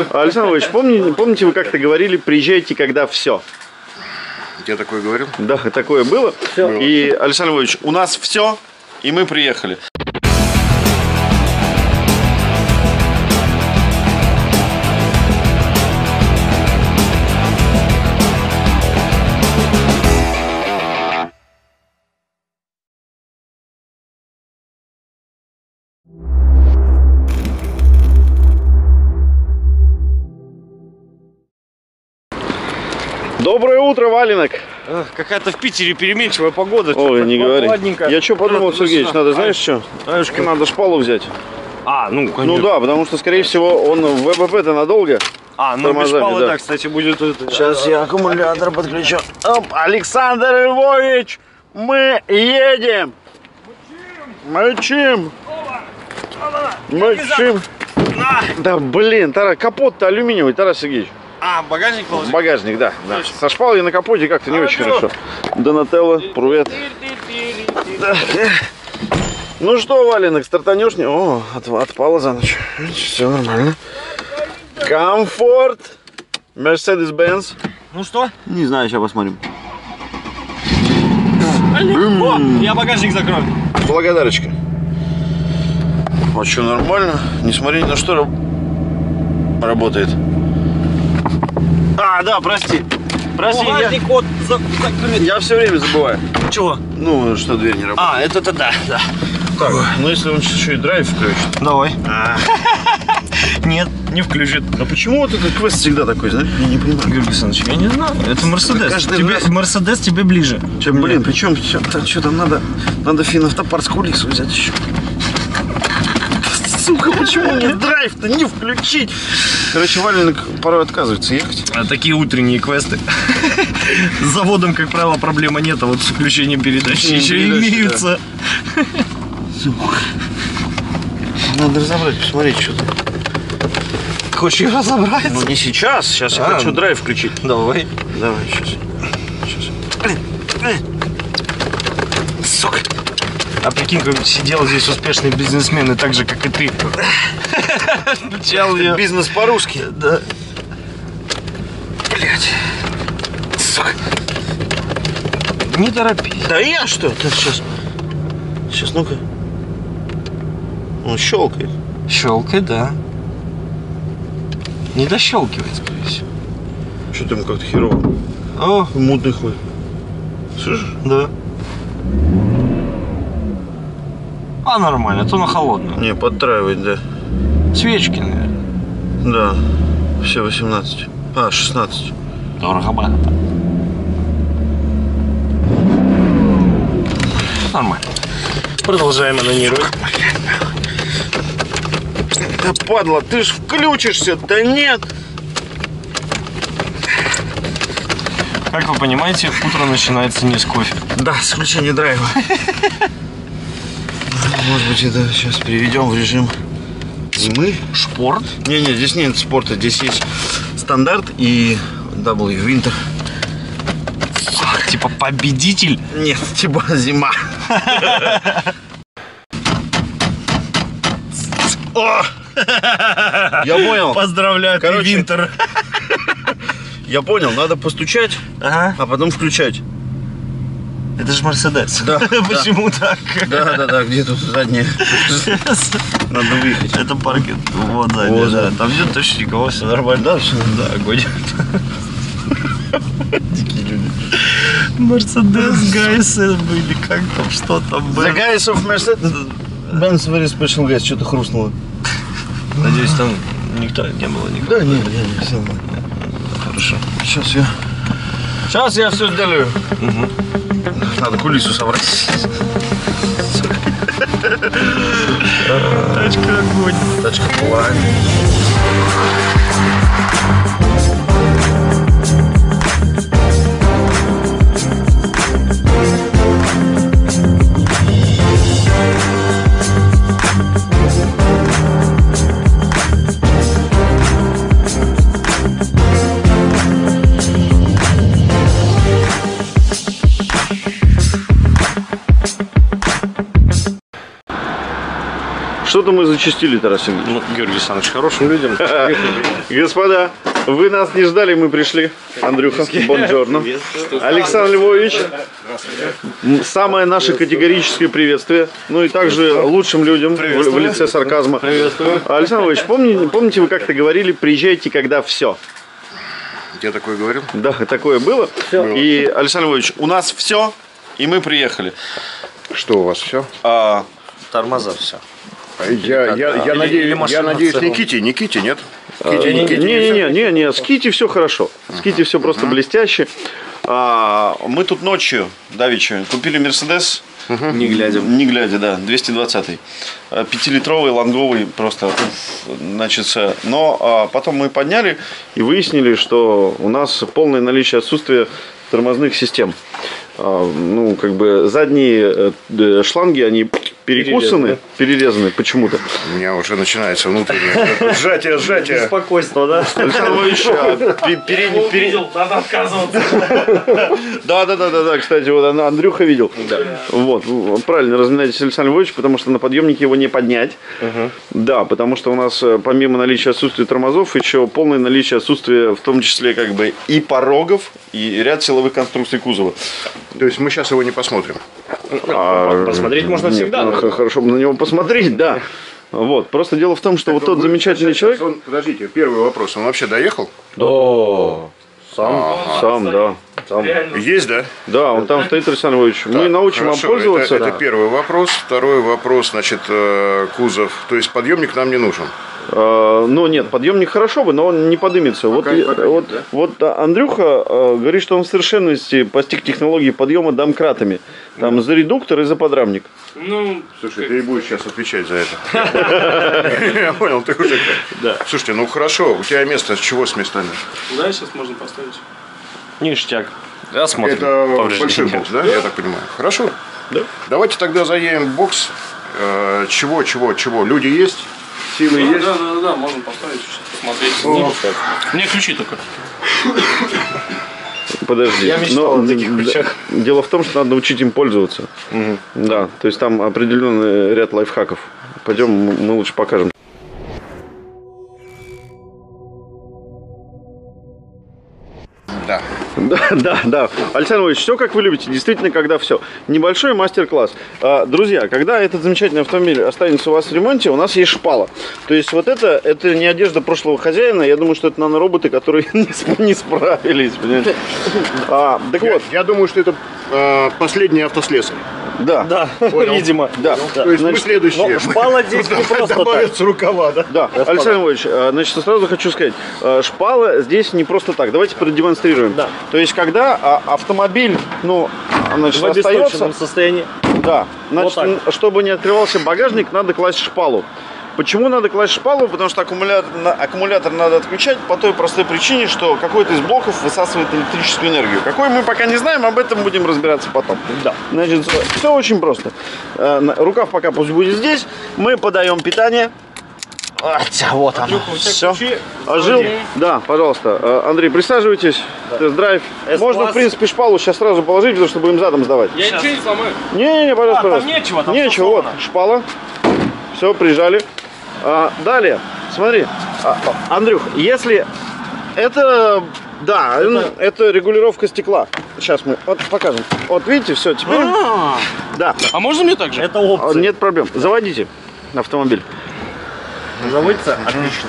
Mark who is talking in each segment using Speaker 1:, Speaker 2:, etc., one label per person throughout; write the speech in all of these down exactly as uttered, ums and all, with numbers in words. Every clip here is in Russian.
Speaker 1: Александр Ильич, помните, помните, вы как-то говорили, приезжайте, когда все.
Speaker 2: Я такое говорил?
Speaker 1: Да, такое было.
Speaker 2: Все.
Speaker 1: И, Александр Ильич, у нас все, и мы приехали. Доброе утро, Валенок.
Speaker 3: Какая-то в Питере переменчивая погода.
Speaker 1: Ой, не говори. Я что подумал, Сергеевич, надо, знаешь что? Надо шпалу взять.
Speaker 3: А, ну, конечно.
Speaker 1: Ну да, потому что, скорее всего, он в ВПП-то надолго.
Speaker 3: А, ну без шпалы, да. да, кстати, будет...
Speaker 1: Сейчас я аккумулятор подключу. Оп, Александр Львович, мы едем. Мочим. Мочим. Да, блин, Тарас, капот-то алюминиевый, Тарас Сергеевич.
Speaker 3: А, багажник положить?
Speaker 1: Багажник, да. да. Со шпалой на капоте как-то не а, очень беру. Хорошо. Донателло, привет. Ну что, Валенок, стартанешь? О, от, отпало за ночь. Все нормально. Комфорт. Mercedes-Benz.
Speaker 3: Ну что?
Speaker 1: Не знаю, сейчас посмотрим.
Speaker 3: О, я багажник закрою.
Speaker 1: Благодарочка. А что, нормально? Не смотри ни на что работает. А, да, прости. Прости,
Speaker 3: багажник
Speaker 1: я...
Speaker 3: вот закрыт.
Speaker 1: Я все время забываю.
Speaker 3: Чего?
Speaker 1: Ну, что дверь не работает.
Speaker 3: А, это-то да, да.
Speaker 1: Так, ну если он сейчас еще и драйв включит.
Speaker 3: Давай. А. Нет, не включит.
Speaker 1: А почему вот этот квест всегда такой, знаешь? Я не понимаю.
Speaker 3: Георгий Александрович, я не знаю. Это Мерседес. Тебе, раз... Мерседес тебе ближе.
Speaker 1: Чем, блин, причем, что там надо, надо фин-автопарскую лису взять еще. Сука, почему мне драйв-то не включить? Короче, Валенок порой отказывается ехать.
Speaker 3: А такие утренние квесты. С заводом, как правило, проблема нет, а вот с включением передач еще имеются.
Speaker 1: Сука. Надо разобрать, посмотреть, что там.
Speaker 3: Хочешь их разобрать?
Speaker 1: Ну не сейчас, сейчас я хочу драйв включить.
Speaker 3: Давай.
Speaker 1: Давай, сейчас. Сейчас. Сука.
Speaker 3: А прикинь, как сидел здесь успешный бизнесмен, и так же, как и ты.
Speaker 1: Включал бизнес по-русски.
Speaker 3: Да.
Speaker 1: Блять. Сука.
Speaker 3: Не торопись.
Speaker 1: Да я что? Так, сейчас. Сейчас, ну-ка. Он щелкает.
Speaker 3: Щелкает, да. Не дощелкивает, скорее всего.
Speaker 1: Что там как-то херово?
Speaker 3: О,
Speaker 1: мутный хуй. Слышишь?
Speaker 3: Да. А, нормально, то на холодную.
Speaker 1: Не, подтраивает, да.
Speaker 3: Свечки, наверное.
Speaker 1: Да. Все восемнадцать. А, шестнадцать.
Speaker 3: Дорого-богато. Нормально. Продолжаем анонировать.
Speaker 1: Да падла, ты ж включишься, да нет.
Speaker 3: Как вы понимаете, утро начинается не с кофе.
Speaker 1: Да, с включения драйва. Может быть, это сейчас переведем в режим зимы.
Speaker 3: Спорт?
Speaker 1: Не-не, здесь нет спорта. Здесь есть стандарт и W Winter.
Speaker 3: Типа победитель?
Speaker 1: Нет, типа зима. О! Я понял.
Speaker 3: Поздравляю, ты Винтер.
Speaker 1: Я понял, надо постучать,
Speaker 3: ага.
Speaker 1: а потом включать.
Speaker 3: Это же Мерседес.
Speaker 1: Да.
Speaker 3: Почему
Speaker 1: да.
Speaker 3: так?
Speaker 1: Да, да, да. Где тут заднее? Надо выехать.
Speaker 3: Это паркет. Вот заднее. Вот, да. Там нет точно никого, все нормально.
Speaker 1: Да, все.
Speaker 3: Да, огонь.
Speaker 1: Дикие люди.
Speaker 3: Мерседес гайсы были. Как там, что там было?
Speaker 1: The guys of Mercedes Benz very special guys. Что-то хрустнуло.
Speaker 3: Надеюсь, там никто не было никого.
Speaker 1: Да, нет, нет, все нормально.
Speaker 3: Хорошо.
Speaker 1: Сейчас я. Сейчас я все сделаю.
Speaker 3: Угу.
Speaker 1: Надо кулису собрать.
Speaker 3: Тачка огонь.
Speaker 1: Тачка пламя. что-то мы зачастили, Тарас Сергеевич.
Speaker 3: Ну, Георгий Александрович, хорошим людям.
Speaker 1: Господа, вы нас не ждали, мы пришли. Андрюха, бонжорно. Александр Львович, самое наше категорическое приветствие. Ну и также лучшим людям в, в лице сарказма. Александр Львович, помните, помните, вы как-то говорили, приезжайте, когда все.
Speaker 2: Я такое говорил?
Speaker 1: Да, такое было. было. И, Александр Львович, у нас все, и мы приехали.
Speaker 2: Что у вас все?
Speaker 1: А,
Speaker 3: Тормоза все.
Speaker 2: Я, я, я,
Speaker 3: или,
Speaker 2: надеюсь,
Speaker 3: или
Speaker 2: я надеюсь, не Кити, не Кити, нет? Кити,
Speaker 1: не,
Speaker 2: не, Кити,
Speaker 1: не, не, не, не, с Кити все хорошо. С Кити все просто блестяще. А, мы тут ночью, давеча, купили Мерседес.
Speaker 3: Не глядя.
Speaker 1: Не глядя, да, двести двадцатый. Пятилитровый, лонговый просто. Значит, но а, потом мы подняли и выяснили, что у нас полное наличие отсутствия тормозных систем. А, ну, как бы задние э, шланги, они перекусаны, перерезаны, перерезаны почему-то.
Speaker 2: У меня уже начинается внутреннее сжатие, сжатие.
Speaker 3: Беспокойство, да?
Speaker 1: Александр Ильич, передний, передний.
Speaker 3: Надо отказываться.
Speaker 1: Да, да, да, да, да. Кстати, вот Андрюха видел. Да. Вот, правильно разминаетесь, Александр Львович, потому что на подъемнике его не поднять. Угу. Да, потому что у нас помимо наличия отсутствия тормозов, еще полное наличие отсутствия, в том числе, как бы и порогов, и ряд силовых конструкций кузова.
Speaker 2: То есть мы сейчас его не посмотрим.
Speaker 3: А, посмотреть можно нет, всегда.
Speaker 1: Ну, хорошо бы на него посмотреть, да. Вот. Просто дело в том, что так вот тот вы, замечательный человек.
Speaker 2: Он, подождите, первый вопрос. Он вообще доехал?
Speaker 1: Да. Сам, ага. сам, да. Сам.
Speaker 2: Есть, да?
Speaker 1: Да, он там стоит, Александр Ильич. Мы научим вам пользоваться.
Speaker 2: Это, это первый вопрос. Второй вопрос, значит, кузов. То есть подъемник нам не нужен.
Speaker 1: Uh, ну нет, подъемник хорошо бы, но он не подымется. Вот, пока вот, да? вот Андрюха uh, говорит, что он в совершенности постиг технологии подъема домкратами. Там mm. за редуктор и за подрамник.
Speaker 2: Ну, слушай, ты и будешь сейчас отвечать за это. Я понял, ты уже. Слушайте, ну хорошо, у тебя место с чего с местами?
Speaker 4: Да, сейчас можно поставить.
Speaker 3: Ништяк. Осмотрим.
Speaker 2: Это большой бокс, да? Я так понимаю. Хорошо. Давайте тогда заедем в бокс. Чего, чего, чего? Люди есть? Силы
Speaker 4: да,
Speaker 2: есть?
Speaker 4: Да, да, да, можно поставить, посмотреть. Ну, мне ключи только.
Speaker 1: Подожди.
Speaker 3: Я мечтал
Speaker 1: но,
Speaker 3: о таких ключах.
Speaker 1: Дело в том, что надо научить им пользоваться. Угу. Да, то есть там определенный ряд лайфхаков. Пойдем, мы лучше покажем.
Speaker 2: Да.
Speaker 1: Да, да, да. Александр Ильич, все как вы любите. Действительно, когда все. Небольшой мастер-класс. Друзья, когда этот замечательный автомобиль останется у вас в ремонте, у нас есть шпала. То есть вот это, это не одежда прошлого хозяина. Я думаю, что это нанороботы, которые не справились. А, так
Speaker 2: я,
Speaker 1: вот.
Speaker 2: Я думаю, что это э, последний автослесарь.
Speaker 1: Да,
Speaker 3: да, видимо.
Speaker 1: Да.
Speaker 2: То есть значит, мы следующие.
Speaker 3: Шпала здесь не просто
Speaker 2: добавятся рукава, да?
Speaker 1: Да, Александр Ильич, значит, сразу хочу сказать, шпала здесь не просто так. Давайте продемонстрируем.
Speaker 3: Да.
Speaker 1: То есть, когда автомобиль, ну, значит,
Speaker 3: в
Speaker 1: остается...
Speaker 3: состоянии.
Speaker 1: Да, значит, вот чтобы не открывался багажник, надо класть шпалу. Почему надо класть шпалу? Потому что аккумулятор, аккумулятор надо отключать по той простой причине, что какой-то из блоков высасывает электрическую энергию. Какой мы пока не знаем, об этом будем разбираться потом. Да. Значит, все очень просто. Рукав пока пусть будет здесь. Мы подаем питание. Вот оно. Все. Ожил? Да, пожалуйста. Андрей, присаживайтесь. Да. Тест-драйв. Можно, в принципе, шпалу сейчас сразу положить, потому что будем задом сдавать.
Speaker 4: Я ничего не сломаю.
Speaker 1: Не-не-не, пожалуйста,
Speaker 4: а,
Speaker 1: пожалуйста.
Speaker 4: Там нечего, там
Speaker 1: нечего, вот, шпала. Все, прижали. А, далее, смотри, а, Андрюх, если это, да, это... это регулировка стекла. Сейчас мы вот покажем. Вот видите, все, теперь.
Speaker 4: А,
Speaker 1: да.
Speaker 4: А можно мне так же?
Speaker 3: Это опция.
Speaker 1: Нет проблем. Заводите автомобиль.
Speaker 3: Заводится? Отлично.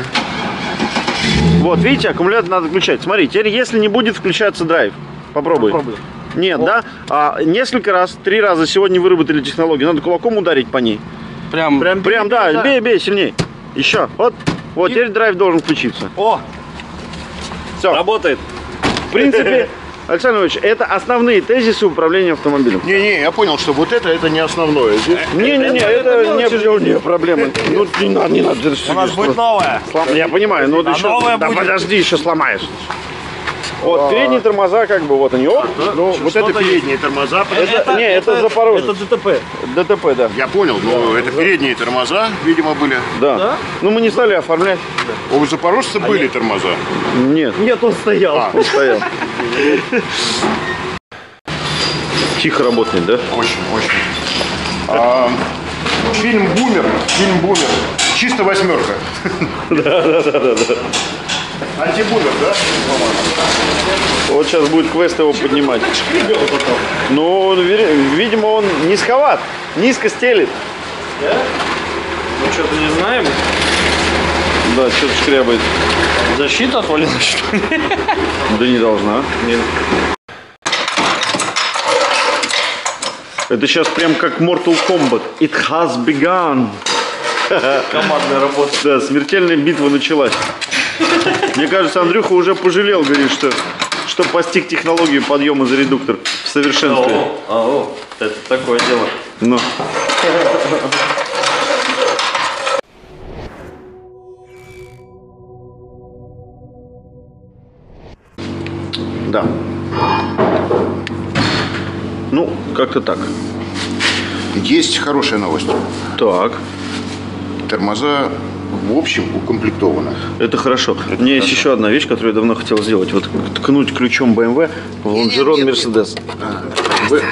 Speaker 1: Вот, видите, аккумулятор надо включать. Смотри, теперь если не будет включаться драйв, попробуй. Попробуй. Нет, вот. Да? А, несколько раз, три раза сегодня выработали технологию. Надо кулаком ударить по ней.
Speaker 4: Прям,
Speaker 1: прям, прям бей, да, да, бей, бей, сильней. Еще. Вот, вот, и... теперь драйв должен включиться.
Speaker 3: О!
Speaker 1: Все.
Speaker 3: Работает.
Speaker 1: В принципе, Александр Ильич, это основные тезисы управления автомобилем.
Speaker 2: Не-не, я понял, что вот это, это не основное.
Speaker 1: Не-не-не, это, это не, не проблема. Ну, не надо, не надо.
Speaker 3: У нас будет новое.
Speaker 1: Я понимаю, но
Speaker 3: а
Speaker 1: еще,
Speaker 3: новое
Speaker 1: да
Speaker 3: будет...
Speaker 1: подожди, еще сломаешь. Вот, передние тормоза, как бы, вот они, оп.
Speaker 2: А, ну, вот это передние тормоза.
Speaker 1: Это, это, не, это, это Запорожец.
Speaker 3: Это ДТП.
Speaker 1: ДТП, да.
Speaker 2: Я понял, но
Speaker 1: да,
Speaker 2: это
Speaker 1: да.
Speaker 2: передние тормоза, видимо, были.
Speaker 1: Да. да? Ну, мы не стали оформлять.
Speaker 2: Да. У запорожца а были
Speaker 3: нет?
Speaker 2: тормоза?
Speaker 1: Нет.
Speaker 3: Нет, он стоял.
Speaker 1: А, он стоял. Тихо работает, да?
Speaker 2: Очень, очень. А, Фильм «Бумер». Фильм «Бумер». Чисто восьмерка.
Speaker 1: Да, да, да, да, да.
Speaker 2: Антибумер, да?
Speaker 1: Вот сейчас будет квест его поднимать. Ну, он, видимо, он низковат, низко стелит.
Speaker 3: Да? Мы что-то не знаем.
Speaker 1: Да, что-то шкрябает.
Speaker 3: Защита отвалилась, что ли?
Speaker 1: Да не должна.
Speaker 3: Нет.
Speaker 1: Это сейчас прям как Mortal Kombat. It has begun.
Speaker 3: Командная работа.
Speaker 1: Да, смертельная битва началась. Мне кажется, Андрюха уже пожалел, говорит, что, что постиг технологию подъема за редуктор в совершенстве.
Speaker 3: О, о, это такое дело.
Speaker 1: Ну. Да. Ну, как-то так.
Speaker 2: Есть хорошая новость.
Speaker 1: Так.
Speaker 2: Тормоза в общем укомплектованы.
Speaker 1: Это хорошо. У меня есть еще одна вещь, которую я давно хотел сделать. Вот ткнуть ключом бэ эм вэ в лонжерон Мерседес.
Speaker 2: Вы...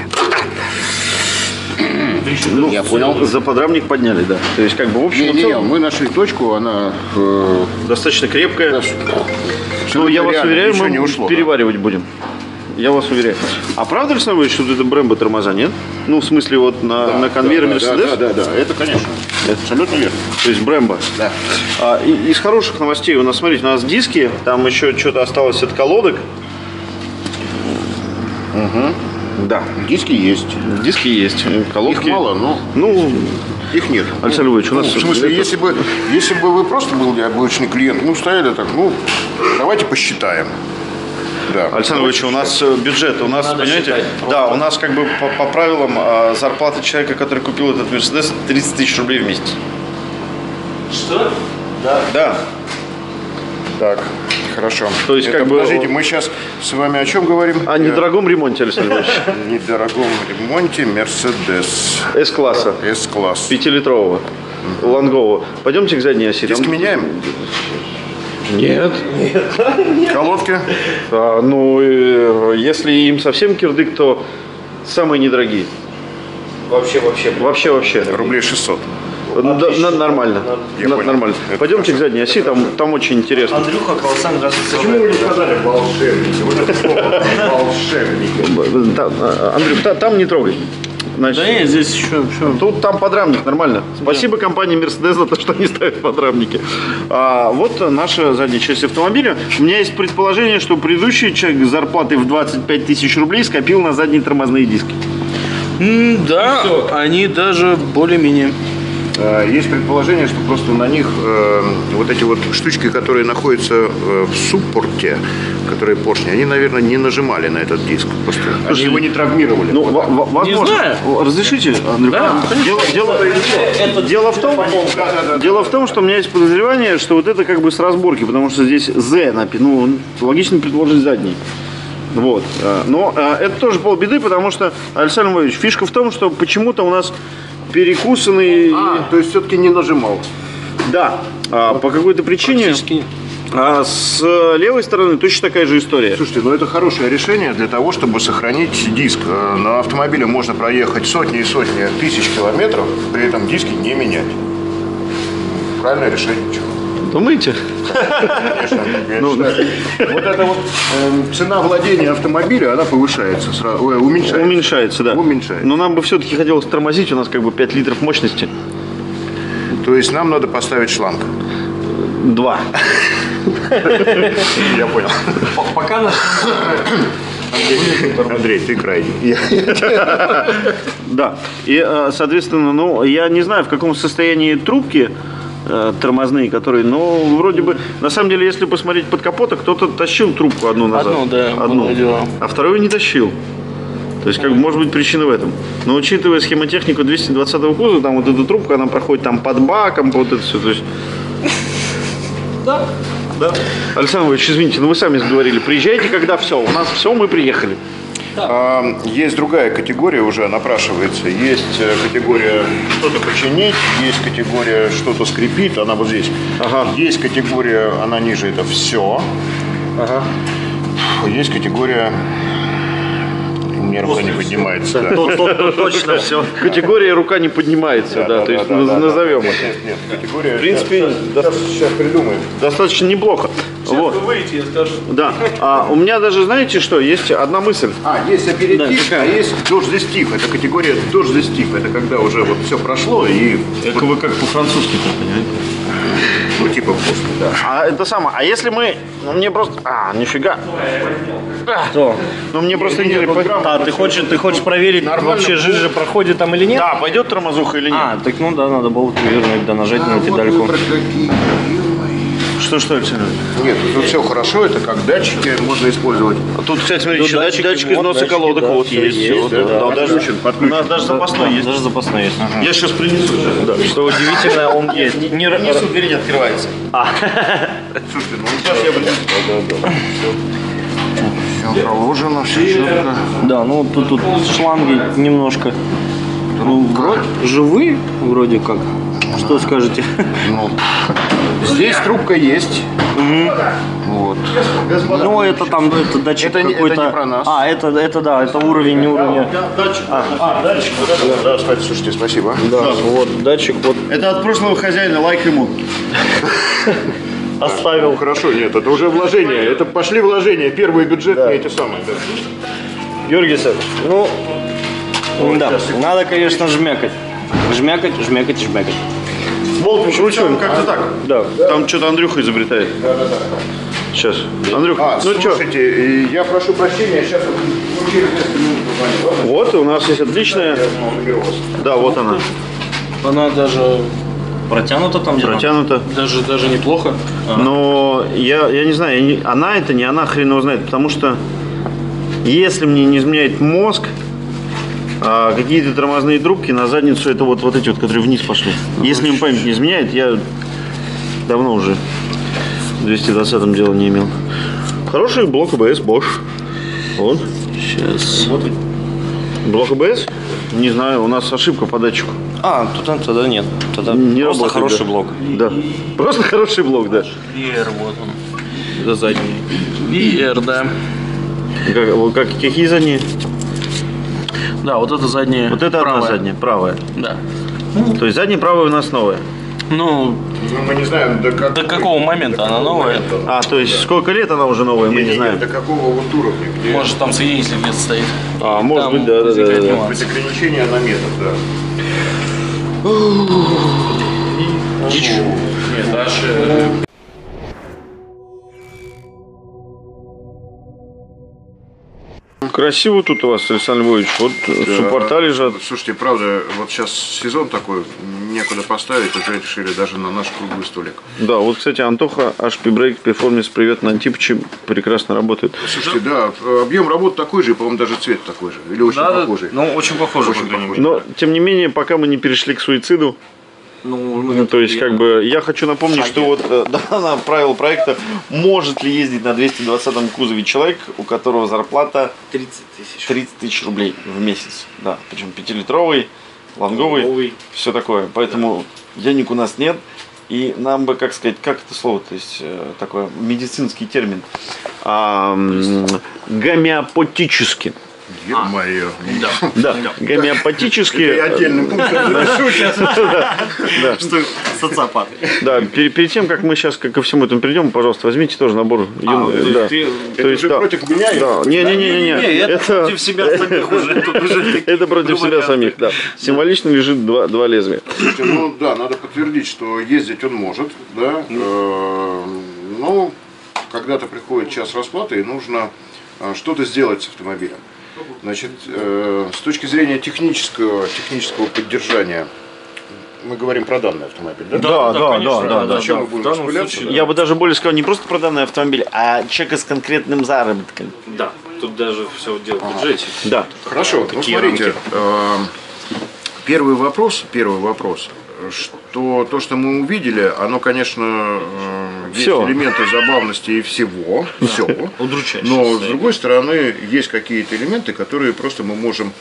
Speaker 1: Ну,
Speaker 2: я понял.
Speaker 1: За подрамник подняли, да. То есть, как бы в общем
Speaker 2: Не,
Speaker 1: и
Speaker 2: не,
Speaker 1: целом,
Speaker 2: мы нашли точку, она э,
Speaker 1: достаточно крепкая.
Speaker 2: Даже...
Speaker 1: Ну, я вас
Speaker 2: реально,
Speaker 1: уверяю,
Speaker 2: ничего
Speaker 1: мы
Speaker 2: не ушло,
Speaker 1: переваривать да. будем. Я вас уверяю. А правда, Александр Ильич, что это Брэмбо тормоза, нет? Ну, в смысле, вот на,
Speaker 2: да,
Speaker 1: на конвейере
Speaker 2: да,
Speaker 1: Мерседес?
Speaker 2: Да, да, да, да, это конечно. Это абсолютно верно.
Speaker 1: То есть Брэмбо.
Speaker 2: Да.
Speaker 1: А, и, из хороших новостей у нас, смотрите, у нас диски, там еще что-то осталось от колодок.
Speaker 2: Угу.
Speaker 1: Да.
Speaker 2: Диски есть.
Speaker 1: Диски есть. Колодки.
Speaker 2: Их мало, но
Speaker 1: Ну,
Speaker 2: их нет.
Speaker 1: Александр Львович, у нас...
Speaker 2: Ну, в смысле,
Speaker 1: это...
Speaker 2: если бы, если бы вы просто были обычный клиент, ну, стояли так, ну, давайте посчитаем. Да.
Speaker 1: Александр Ильич, у нас бюджет, у нас,
Speaker 3: Надо
Speaker 1: понимаете,
Speaker 3: считать.
Speaker 1: да, у нас как бы по, по правилам а, зарплата человека, который купил этот Мерседес, тридцать тысяч рублей в месяц.
Speaker 3: Что? Да.
Speaker 1: Да.
Speaker 2: Так, хорошо.
Speaker 1: То есть,
Speaker 2: Это,
Speaker 1: как бы,
Speaker 2: подождите,
Speaker 1: он-
Speaker 2: мы сейчас с вами о чем говорим?
Speaker 1: О недорогом ремонте, Александр Ильич.
Speaker 2: О недорогом ремонте Мерседес
Speaker 1: С-класса,
Speaker 2: С-класс.
Speaker 1: пятилитрового, лонгового. Пойдемте к задней оси.
Speaker 2: Диски
Speaker 1: Там-
Speaker 2: меняем?
Speaker 1: Нет.
Speaker 2: Колодки?
Speaker 1: А, ну, э, если им совсем кирдык, то самые недорогие.
Speaker 3: Вообще, вообще.
Speaker 1: Вообще, вообще.
Speaker 2: Рублей шестьсот.
Speaker 1: Да, на- нормально.
Speaker 2: Я
Speaker 1: На-
Speaker 2: понял.
Speaker 1: нормально.
Speaker 2: Это
Speaker 1: Пойдемте к задней оси, там, там очень интересно.
Speaker 3: Андрюха, колоссальный, здравствуйте.
Speaker 2: Почему вы не сказали волшебники? Вот это слово волшебники.
Speaker 1: Та- а, Андрюх, та- там не трогай. Значит,
Speaker 3: Да нет, здесь еще, еще.
Speaker 1: тут там подрамник, нормально. Спасибо компании Mercedes за то, что они ставят подрамники. А, вот наша задняя часть автомобиля. У меня есть предположение, что предыдущий человек с зарплатой в двадцать пять тысяч рублей скопил на задние тормозные диски.
Speaker 3: М, да, они даже более-менее.
Speaker 2: А, Есть предположение, что просто на них э, вот эти вот штучки, которые находятся э, в суппорте, которые поршни, они, наверное, не нажимали на этот диск. Просто они его не травмировали.
Speaker 1: Ну,
Speaker 2: Вот
Speaker 1: во-
Speaker 2: так.
Speaker 1: во- возможно.
Speaker 3: знаю.
Speaker 1: Разрешите, Андрюх?
Speaker 3: Да,
Speaker 1: дело, дело, дело, в том, дело в том, что у меня есть подозревание, что вот это как бы с разборки, потому что здесь Z написано, ну, логично предположить задний. Вот. А, Но а, это тоже полбеды, потому что, Александр Львович, фишка в том, что почему-то у нас перекусанный...
Speaker 2: А, то есть все-таки не нажимал.
Speaker 1: Да, а, по какой-то причине.
Speaker 3: Практически.
Speaker 1: А с левой стороны точно такая же история.
Speaker 2: Слушайте, ну это хорошее решение для того, чтобы сохранить диск. Э, На автомобиле можно проехать сотни и сотни тысяч километров, при этом диски не менять. Правильное решение. Чего?
Speaker 1: Думаете?
Speaker 2: Конечно, я
Speaker 1: Ну,
Speaker 2: считаю. Вот эта вот э, цена владения автомобиля, она повышается, сразу, ой, уменьшается.
Speaker 1: Уменьшается, да.
Speaker 2: Уменьшается.
Speaker 1: Но нам бы все-таки хотелось тормозить, у нас как бы пять литров мощности.
Speaker 2: То есть нам надо поставить шланг.
Speaker 1: Два.
Speaker 2: Я понял.
Speaker 3: Пока наш...
Speaker 2: Андрей, ты крайний.
Speaker 1: Да. И, э, соответственно, ну, я не знаю, в каком состоянии трубки э, тормозные, которые, ну, вроде бы, на самом деле, если посмотреть под капота, кто-то тащил трубку одну назад.
Speaker 3: Одну, да,
Speaker 1: Одну.
Speaker 3: было дело.
Speaker 1: А вторую не тащил. То есть, как бы, может быть, причина в этом. Но учитывая схемотехнику двести двадцатого кузова, там вот эта трубка, она проходит там под баком, вот это все. То есть...
Speaker 3: Да. Да.
Speaker 1: Александр Ильич, извините, но вы сами говорили, приезжайте, когда все, у нас все, мы приехали.
Speaker 2: А, Есть другая категория уже напрашивается. Есть э, категория что-то починить, есть категория что-то скрипит, она вот здесь.
Speaker 1: Ага.
Speaker 2: Есть категория, она ниже, это все.
Speaker 1: Ага.
Speaker 2: Есть категория мне рука не поднимается. Да.
Speaker 3: Тут, тут, тут точно все.
Speaker 1: Категория рука не поднимается, да,
Speaker 2: да,
Speaker 1: то есть
Speaker 2: да,
Speaker 1: наз-
Speaker 2: да,
Speaker 1: назовем
Speaker 2: да.
Speaker 1: это.
Speaker 2: Нет, нет, категория.
Speaker 1: В принципе, до-
Speaker 2: сейчас, сейчас придумаем.
Speaker 1: достаточно неплохо. Вот.
Speaker 4: Вы выйдете, я скажу.
Speaker 1: Да. А у меня даже, знаете что, есть одна мысль.
Speaker 2: А, есть аперитив,
Speaker 1: Да,
Speaker 2: а есть дождь-дестив. Это категория дождь-дестив. Это когда уже вот все прошло и,
Speaker 3: Это вы как по-французски-то, понимаете?
Speaker 2: ну, типа после, да.
Speaker 1: А это самое. А если мы, ну мне просто, а нифига.
Speaker 3: Что?
Speaker 1: Ну мне просто
Speaker 2: Не, не,
Speaker 1: интересно.
Speaker 2: вот грамм-
Speaker 3: А, ты хочешь, ты хочешь проверить,
Speaker 2: Нормально
Speaker 3: вообще
Speaker 2: было.
Speaker 3: жижа проходит там или нет?
Speaker 1: Да, пойдет тормозуха или нет?
Speaker 3: А, так ну да, надо было вернуть, да, нажать на педальку.
Speaker 2: Вот выбрать какие.
Speaker 1: Что, что, Александр?
Speaker 2: Нет, тут все хорошо, это как датчики можно использовать.
Speaker 1: А тут, кстати, смотрите,
Speaker 3: Тут
Speaker 1: еще датчик,
Speaker 3: датчики,
Speaker 1: датчик
Speaker 3: вот,
Speaker 1: износа
Speaker 3: датчики,
Speaker 1: колодок,
Speaker 3: да,
Speaker 1: вот
Speaker 3: всё
Speaker 1: есть.
Speaker 3: есть,
Speaker 1: всё,
Speaker 3: да, да.
Speaker 1: да, даже,
Speaker 2: Подключен, подключен.
Speaker 1: у нас даже запасной
Speaker 3: Да,
Speaker 1: есть.
Speaker 3: даже запасной есть.
Speaker 1: Я сейчас принесу.
Speaker 3: Да, что удивительно, он есть. Не, не-
Speaker 1: Принесу, дверь не открывается.
Speaker 2: Слушайте, ну
Speaker 1: Сейчас я принесу.
Speaker 2: все проложено, все четко.
Speaker 3: Да, ну тут, тут шланги немножко ну, вроде, живые, вроде как. Что скажете?
Speaker 2: Ну, здесь трубка есть. Вот.
Speaker 3: Ну, это там, это датчик
Speaker 2: Это не- это
Speaker 3: какой-то.
Speaker 2: не про нас.
Speaker 3: А, это, это да, это уровень, не уровень.
Speaker 1: Датчик. А, датчик. Вот это вот.
Speaker 2: Да, кстати, слушайте, спасибо.
Speaker 3: Да, вот датчик вот
Speaker 1: Это от прошлого хозяина, лайк ему.
Speaker 3: оставил.
Speaker 2: Ну, хорошо, нет, это уже вложения. Это пошли вложения, первые бюджетные эти самые. Да.
Speaker 3: Георгий Александрович, ну, да, надо, конечно, жмякать. Жмякать, жмякать, жмякать.
Speaker 1: Волк, вручуем как-то так.
Speaker 3: Да.
Speaker 1: Там что-то Андрюха изобретает. Сейчас. Андрюха,
Speaker 2: А,
Speaker 1: ну что?
Speaker 2: слушайте, и я прошу прощения, сейчас вот ну, через несколько минут позвоню.
Speaker 1: Вот, у нас есть отличная.
Speaker 2: Я наберу вас.
Speaker 1: Да, вот она.
Speaker 4: Она даже,
Speaker 3: Протянуто там где-то?
Speaker 1: Протянута.
Speaker 4: даже, даже неплохо.
Speaker 1: Но я, я не знаю, я не- она это не она, хрен его знает. Потому что если мне не изменяет мозг, а какие-то тормозные трубки на задницу, это вот, вот эти вот, которые вниз пошли. Если им память не изменяет, я давно уже в двести двадцатом дела не имел. Хороший блок АБС Bosch. Вот. Сейчас. Блок АБС? Не знаю, у нас ошибка по датчику.
Speaker 3: А, тут тогда нет. Тогда
Speaker 1: Не
Speaker 3: просто
Speaker 1: работает,
Speaker 3: хороший
Speaker 1: да.
Speaker 3: блок.
Speaker 1: Да. Просто хороший блок, да.
Speaker 3: Веер, вот он. За задний.
Speaker 4: Веер, да.
Speaker 1: Как, вот как, какие задние?
Speaker 4: Да, вот это задняя.
Speaker 1: Вот это
Speaker 4: правая.
Speaker 1: одна задняя, правая.
Speaker 4: Да.
Speaker 1: То есть задняя правая у нас новая.
Speaker 4: Ну,
Speaker 2: Ну, мы не знаем, до, как-
Speaker 4: до какого момента она новая?
Speaker 1: А, то есть сколько лет она уже новая, мы не знаем.
Speaker 2: До какого вот уровня, где
Speaker 4: Может, там соединитель где-то стоит.
Speaker 1: А, может
Speaker 4: Там
Speaker 1: быть, да, да, да,
Speaker 4: возникает
Speaker 1: да, да.
Speaker 4: нюанс.
Speaker 2: быть ограничения на метр, да.
Speaker 4: Нет, дальше.
Speaker 1: Красиво тут у вас, Александр Львович. Вот суппорта лежат.
Speaker 2: Слушайте, правда, вот сейчас сезон такой, некуда поставить, уже решили даже на наш круглый столик.
Speaker 1: Да, вот, кстати, Антоха, эйч пи Brake Performance, привет на Антипыче, прекрасно работает.
Speaker 2: Слушайте, да, объем работы такой же, и, по-моему, даже цвет такой же. Или очень
Speaker 3: Да,
Speaker 2: похожий.
Speaker 3: ну, очень похоже,
Speaker 2: Очень
Speaker 3: по крайней
Speaker 2: похоже.
Speaker 3: мере.
Speaker 1: Но, тем не менее, пока мы не перешли к суициду,
Speaker 3: Ну,
Speaker 1: ну, то есть, как бы, я хочу напомнить, что вот э, да, правило проекта, может ли ездить на двести двадцатом кузове человек, у которого зарплата
Speaker 3: тридцать тысяч.
Speaker 1: тридцать тысяч рублей в месяц. Да, причем пятилитровый, лонговый,
Speaker 3: Лонговый.
Speaker 1: все такое. Поэтому денег у нас нет. И нам бы, как сказать, как это слово, то есть э, такой медицинский термин, а, м, гомеопатически.
Speaker 2: Ё-моё.
Speaker 1: Да, гомеопатически.
Speaker 2: Я отдельным пунктом запишу сейчас.
Speaker 1: Да.
Speaker 3: Что социопат.
Speaker 1: Да, перед, перед тем, как мы сейчас ко всему этому перейдем, пожалуйста, возьмите тоже набор. юн-
Speaker 3: то есть
Speaker 1: да.
Speaker 3: ты-
Speaker 1: То
Speaker 2: Это
Speaker 1: есть,
Speaker 2: уже
Speaker 1: да.
Speaker 2: против меня?
Speaker 1: Да. Не, не, не, не, не.
Speaker 3: Не, это против себя самих уже. Тут уже
Speaker 1: Это против
Speaker 3: грубо
Speaker 1: себя
Speaker 3: говоря.
Speaker 1: самих, да. Символично лежит два, два лезвия.
Speaker 2: Слушайте, ну да, надо подтвердить, что ездить он может, да. Э, Но когда-то приходит час расплаты, и нужно э, что-то сделать с автомобилем. Значит, э, с точки зрения технического, технического поддержания, мы говорим про данный автомобиль, да?
Speaker 1: Да, да,
Speaker 3: конечно,
Speaker 1: да, да, да.
Speaker 2: Зачем
Speaker 3: да,
Speaker 2: мы
Speaker 3: в
Speaker 2: будем
Speaker 3: данном
Speaker 2: распыляться?
Speaker 3: случае,
Speaker 1: Я бы даже более сказал, не просто про данный автомобиль, а человека с конкретным заработком.
Speaker 3: Да, тут даже все дело в бюджете.
Speaker 1: Да.
Speaker 2: Хорошо, ну
Speaker 3: Такие
Speaker 2: смотрите, э, первый вопрос, первый вопрос, что то, что мы увидели, оно, конечно, э, есть
Speaker 1: Всё.
Speaker 2: элементы забавности и всего, все.
Speaker 3: Удручающе.
Speaker 2: Но с другой стороны, есть какие-то элементы, которые просто мы можем,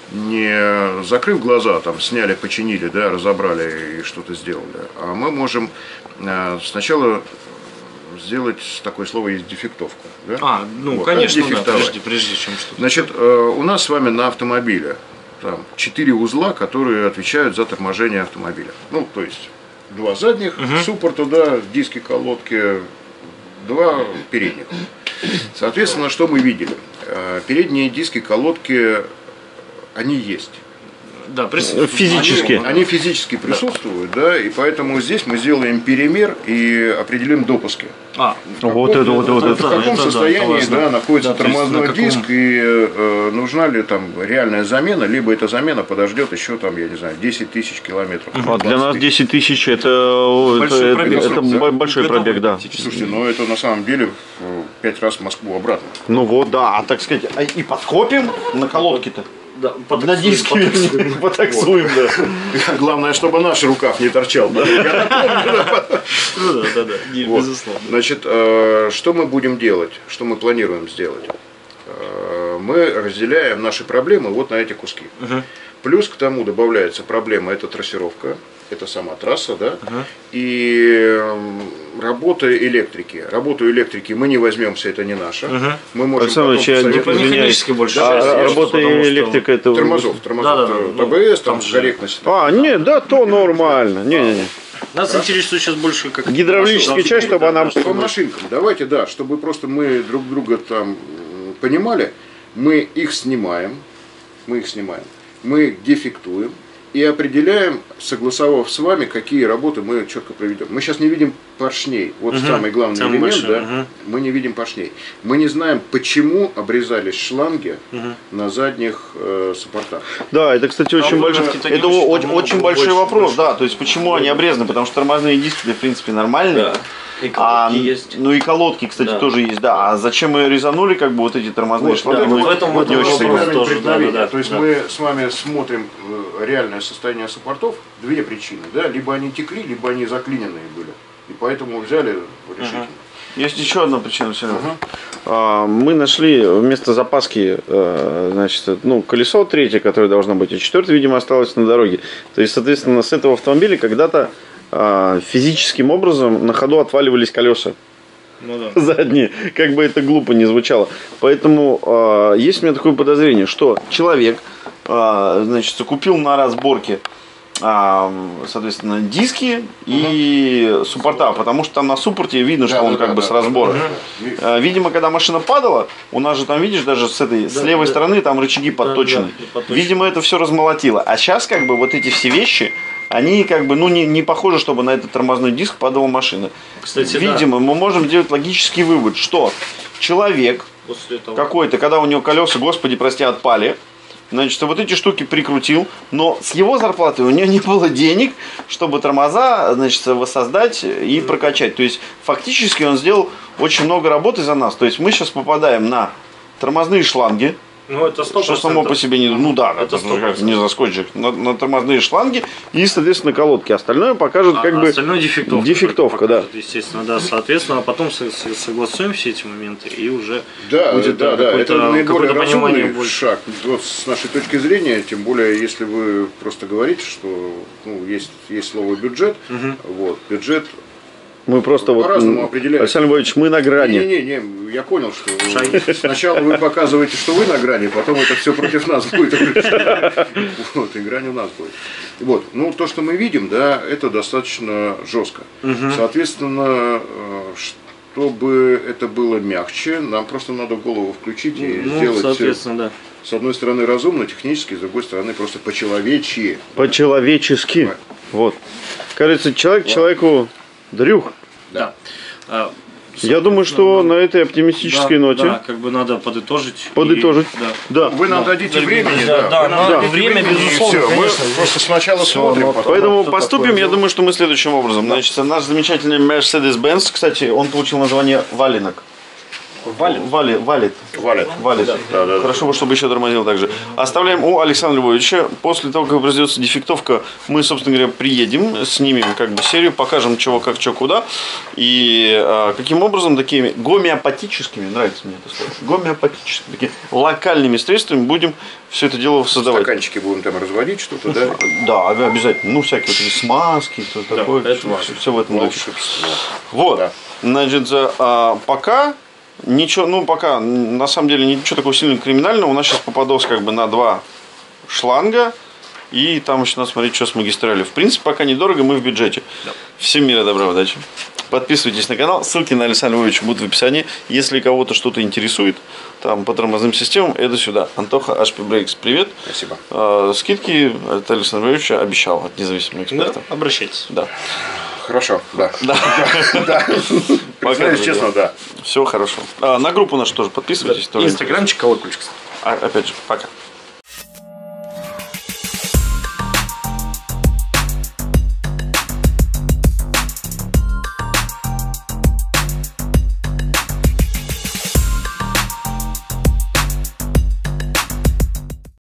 Speaker 2: не закрыв глаза, там сняли, починили, да, разобрали и что-то сделали, а мы можем э, сначала сделать, такое слово есть, дефектовку. Да?
Speaker 3: А, ну,
Speaker 2: вот.
Speaker 3: конечно,
Speaker 2: да,
Speaker 3: прежде, прежде чем что-то.
Speaker 2: Значит, у нас с вами на автомобиле там четыре узла, которые отвечают за торможение автомобиля. Ну, то есть два задних, угу. суппорта, да, диски, колодки, два передних. Соответственно, что мы видели? Передние диски, колодки, они есть.
Speaker 3: Да,
Speaker 1: физически.
Speaker 2: Они, они физически присутствуют, да. да, и поэтому здесь мы сделаем перемер и определим допуски.
Speaker 3: А,
Speaker 2: в каком,
Speaker 1: вот это, вот это,
Speaker 2: в каком
Speaker 1: это,
Speaker 2: состоянии да, да, находится да, тормозной
Speaker 3: каком...
Speaker 2: диск и э, нужна ли там реальная замена, либо эта замена подождет еще там, я не знаю, десять тысяч километров.
Speaker 1: А для нас десять тысяч это большой это, пробег, это, это большой пробег, да.
Speaker 2: Слушайте, ну это на самом деле пять раз в Москву обратно.
Speaker 1: Ну вот, да, а так сказать, и подкопим на колодке-то.
Speaker 3: Да,
Speaker 1: на диске потаксуем, да.
Speaker 2: Главное, чтобы наш рукав не торчал. Да? Я напомню, да.
Speaker 3: Ну да, да, да, безусловно.
Speaker 2: Значит, что мы будем делать, что мы планируем сделать? Мы разделяем наши проблемы вот на эти куски. Плюс к тому добавляется проблема, это трассировка, это сама трасса, да, uh-huh. и работа электрики. Работу электрики мы не возьмемся, это не наша. Uh-huh. Мы можем
Speaker 1: Александр, я не
Speaker 3: механически больше.
Speaker 1: Да, а работа электрика это
Speaker 2: тормозов, тормозов, да, да, ТБС, там корректность.
Speaker 1: А, нет, да, то нормально. Не, не, не.
Speaker 3: Нас интересует сейчас больше как
Speaker 1: гидравлическая часть, чтобы она
Speaker 2: по машинкам. Давайте, да, чтобы просто мы друг друга там понимали, мы их снимаем, мы их снимаем. Мы их дефектуем и определяем, согласовав с вами, какие работы мы четко проведем. Мы сейчас не видим поршней. Вот угу. самый главный самый элемент, большой, да, угу. мы не видим поршней. Мы не знаем, почему обрезались шланги угу. на задних э, суппортах.
Speaker 1: Да, это, кстати, очень
Speaker 3: Там
Speaker 1: большой, это очень, очень большой больше, вопрос. Больше. Да, то есть почему они обрезаны? Потому что тормозные диски, в принципе, нормальные. Да.
Speaker 3: И колодки
Speaker 1: а,
Speaker 3: есть.
Speaker 1: Ну и колодки, кстати, да. тоже есть, да. А зачем мы резанули, как бы, вот эти тормозные
Speaker 2: вот,
Speaker 1: шланги?
Speaker 2: Да,
Speaker 1: мы
Speaker 2: в этом
Speaker 1: вот
Speaker 2: не очень
Speaker 3: тоже, да, да, да.
Speaker 2: То есть да. мы с вами смотрим реальное состояние суппортов, две причины, да, либо они текли, либо они заклиненные были. И поэтому взяли решительно.
Speaker 1: Uh-huh. Есть еще одна причина, Серега. Uh-huh. Мы нашли вместо запаски, значит, ну, колесо третье, которое должно быть, и четвертое, видимо, осталось на дороге. То есть, соответственно, с этого автомобиля когда-то физическим образом на ходу отваливались колеса. Ну, да. Задние, как бы это глупо не звучало. Поэтому э, есть у меня такое подозрение, что человек э, значит, купил на разборке э, соответственно, диски и угу. суппорта, потому что там на суппорте видно, да, что он да, как да, бы да. с разбора. Угу. Э, видимо, когда машина падала, у нас же там, видишь, даже с этой, да, с левой да. стороны там рычаги подточены. Да, да, видимо, это все размолотило. А сейчас как бы вот эти все вещи, они как бы, ну, не, не похожи, чтобы на этот тормозной диск падала машина. Кстати, видимо, да. мы можем сделать логический вывод, что человек какой-то, когда у него колеса, господи, прости, отпали, значит, вот эти штуки прикрутил, но с его зарплаты у него не было денег, чтобы тормоза, значит, воссоздать и прокачать. То есть, фактически он сделал очень много работы за нас. То есть, мы сейчас попадаем на тормозные шланги,
Speaker 3: ну, это сто процентов.
Speaker 1: Что само по себе не, ну да, это, это не заскочек, на, на тормозные шланги и, соответственно, колодки. Остальное покажет
Speaker 3: а,
Speaker 1: как бы
Speaker 3: остальное дефектовка.
Speaker 1: Дефектовка, покажет,
Speaker 3: да. Естественно, да. Соответственно, а потом согласуем все эти моменты и уже
Speaker 2: да,
Speaker 3: будет
Speaker 2: да, да,
Speaker 3: какое-то,
Speaker 2: это наиболее разумный
Speaker 3: больше.
Speaker 2: шаг. Вот с нашей точки зрения, тем более, если вы просто говорите, что ну, есть, есть слово бюджет, угу. вот, бюджет.
Speaker 1: Мы просто вот, Александр Львович, мы на грани.
Speaker 2: Не-не-не, я понял, что вы, сначала вы показываете, что вы на грани, потом это все против нас будет. Вот, и грань у нас будет. Вот, ну, то, что мы видим, да, это достаточно жестко. Угу. Соответственно, чтобы это было мягче, нам просто надо голову включить и ну, сделать,
Speaker 3: соответственно, да.
Speaker 2: с одной стороны, разумно, технически, с другой стороны, просто по-человечьи.
Speaker 1: По-человечески. Да. Вот. Кажется, человек да. человеку дрюх.
Speaker 3: Да. А,
Speaker 1: я думаю, что на этой оптимистической
Speaker 3: да,
Speaker 1: ноте.
Speaker 3: Да, как бы надо подытожить.
Speaker 1: Подытожить.
Speaker 3: И, да.
Speaker 1: Да.
Speaker 2: Вы нам
Speaker 3: да.
Speaker 2: дадите времени.
Speaker 3: Да, да, да, да. время, безусловно.
Speaker 2: Все, мы просто сначала
Speaker 3: все,
Speaker 2: смотрим.
Speaker 1: Потом поэтому поступим, я думаю, что мы следующим образом. Да. Значит, наш замечательный Mercedes-Benz, кстати, он получил название валенок. Валит? Вали, валит.
Speaker 2: Валит.
Speaker 1: Валит.
Speaker 2: Да, да, да,
Speaker 1: Хорошо,
Speaker 2: да.
Speaker 1: чтобы еще тормозил также. Оставляем у Александра Львовича. После того, как произойдет дефектовка, мы, собственно говоря, приедем, снимем как бы серию, покажем, чего, как, что, куда. И а, каким образом такими гомеопатическими, нравится мне это слово, гомеопатическими, такими локальными средствами будем все это дело создавать.
Speaker 2: Стаканчики будем там разводить, что-то, да?
Speaker 1: Да, обязательно. Ну, всякие вот эти смазки, что
Speaker 3: да,
Speaker 1: такое.
Speaker 3: Это
Speaker 1: все,
Speaker 3: важно.
Speaker 1: все в этом духе.
Speaker 2: Волшебство.
Speaker 1: Вот.
Speaker 2: Да.
Speaker 1: Значит, а, пока ничего, ну пока на самом деле ничего такого сильно криминального. У нас сейчас попадос как бы на два шланга. И там еще надо смотреть, что с магистралью. В принципе, пока недорого, мы в бюджете. Да. Всем мира, добра, удачи. Подписывайтесь на канал. Ссылки на Александра Львовича будут в описании. Если кого-то что-то интересует, там по тормозным системам, это сюда. Антоха, эйч пи Brakes, привет.
Speaker 2: Спасибо.
Speaker 1: А, скидки от Александра Львовича обещал от независимых экспертов.
Speaker 4: Да, обращайтесь.
Speaker 1: Да.
Speaker 2: Хорошо, да.
Speaker 1: Да.
Speaker 2: Да. Признаюсь честно, да.
Speaker 1: Всего хорошего. А, на группу нашу тоже подписывайтесь.
Speaker 4: Инстаграмчик, колокольчик.
Speaker 1: А, опять же, пока.